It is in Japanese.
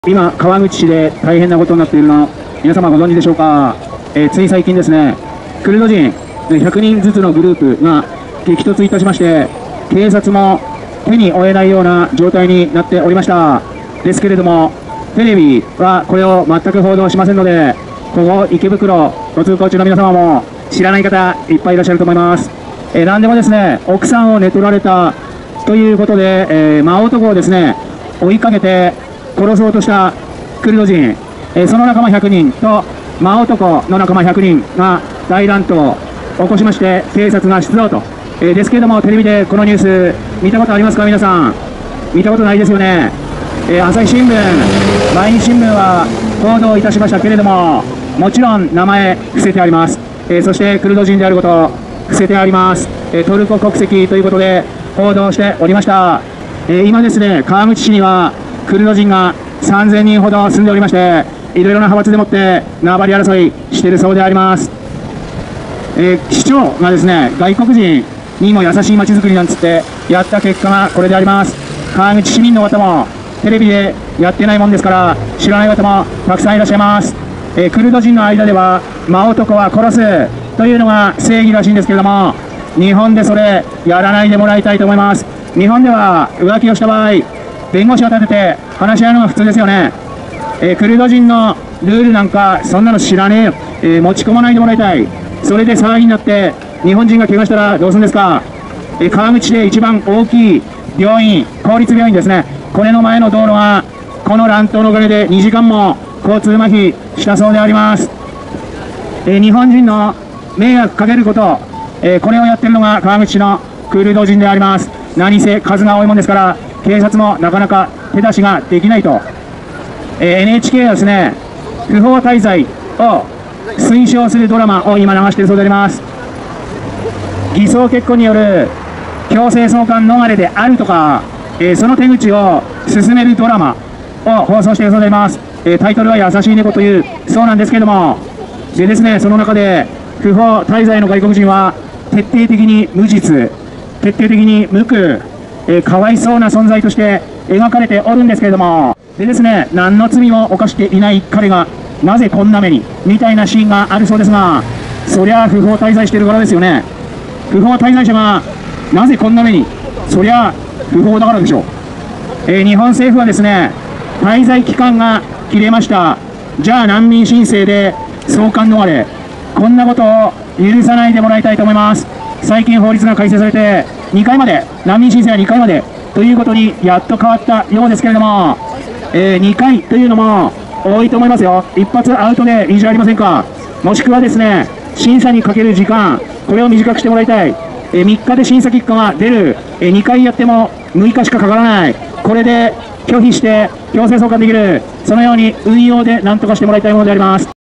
今、川口市で大変なことになっているの、皆様ご存知でしょうか。つい最近ですね、クルド人100人ずつのグループが激突いたしまして、警察も手に負えないような状態になっておりました。ですけれども、テレビはこれを全く報道しませんので、ここ池袋ご通行中の皆様も知らない方いっぱいいらっしゃると思います。何でもですね、奥さんを寝取られたということで、真男をですね、追いかけて殺そうとしたクルド人、その仲間100人と真男の仲間100人が大乱闘を起こしまして、警察が出動と、ですけれども、テレビでこのニュース見たことありますか？皆さん見たことないですよね。朝日新聞、毎日新聞は報道いたしましたけれども、もちろん名前伏せてあります。そしてクルド人であること伏せてあります。トルコ国籍ということで報道しておりました。今ですね、川口市にはクルド人が3000人ほど住んでおりまして、いろいろな派閥でもって縄張り争いしているそうであります。市長がですね、外国人にも優しい街づくりなんつってやった結果がこれであります。川口市民の方もテレビでやってないもんですから知らない方もたくさんいらっしゃいます。クルド人の間では真男は殺すというのが正義らしいんですけれども、日本でそれやらないでもらいたいと思います。日本では浮気をした場合、弁護士を立てて話し合うのが普通ですよね。クルド人のルールなんかそんなの知らねえよ、持ち込まないでもらいたい。それで騒ぎになって日本人が怪我したらどうするんですか。川口で一番大きい病院、公立病院ですね、これの前の道路がこの乱闘のおかげで2時間も交通麻痺したそうであります。日本人の迷惑かけること、これをやってるのが川口市のクルド人であります。何せ数が多いもんですから警察もなかなか手出しができないと。NHK はですね、不法滞在を推奨するドラマを今流しているそうであります。偽装結婚による強制送還逃れであるとか、その手口を進めるドラマを放送しているそうであります。タイトルは優しい猫というそうなんですけれども、でですね、その中で不法滞在の外国人は徹底的に無実、徹底的に無垢、かわいそうな存在として描かれておるんですけれども、でですね、何の罪も犯していない彼がなぜこんな目にみたいなシーンがあるそうですが、そりゃ不法滞在しているからですよね。不法滞在者がなぜこんな目に、そりゃ不法だからでしょう。日本政府はですね、滞在期間が切れました、じゃあ難民申請で送還逃れ、こんなことを許さないでもらいたいと思います。最近法律が改正されて2回まで、難民申請は2回までということにやっと変わったようですけれども、2回というのも多いと思いますよ。一発アウトでいいじゃありませんか。もしくはですね、審査にかける時間、これを短くしてもらいたい。3日で審査結果が出る、2回やっても6日しかかからない、これで拒否して強制送還できる、そのように運用で何とかしてもらいたいものであります。